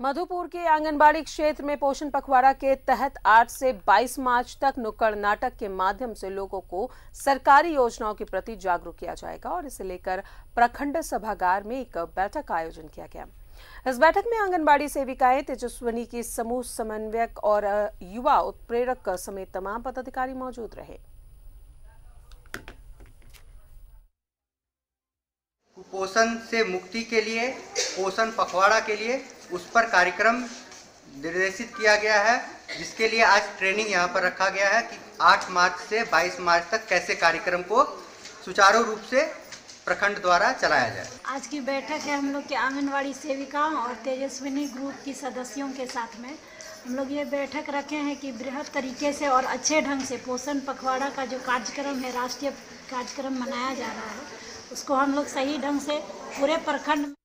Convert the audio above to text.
मधुपुर के आंगनबाड़ी क्षेत्र में पोषण पखवाड़ा के तहत 8 से 22 मार्च तक नुक्कड़ नाटक के माध्यम से लोगों को सरकारी योजनाओं के प्रति जागरूक किया जाएगा और इसे लेकर प्रखंड सभागार में एक बैठक का आयोजन किया गया। इस बैठक में आंगनबाड़ी सेविकाएं, तेजस्विनी की समूह समन्वयक और युवा उत्प्रेरक समेत तमाम पदाधिकारी मौजूद रहे। कुपोषण से मुक्ति के लिए, पोषण पखवाड़ा के लिए उस पर कार्यक्रम निर्देशित किया गया है, जिसके लिए आज ट्रेनिंग यहाँ पर रखा गया है कि 8 मार्च से 22 मार्च तक कैसे कार्यक्रम को सुचारू रूप से प्रखंड द्वारा चलाया जाए। आज की बैठक है हम लोग के आंगनवाड़ी सेविकाओं और तेजस्विनी ग्रुप की सदस्यों के साथ में। हम लोग ये बैठक रखे हैं कि बृहद तरीके से और अच्छे ढंग से पोषण पखवाड़ा का जो कार्यक्रम है, राष्ट्रीय कार्यक्रम मनाया जा रहा है, उसको हम लोग सही ढंग से पूरे प्रखंड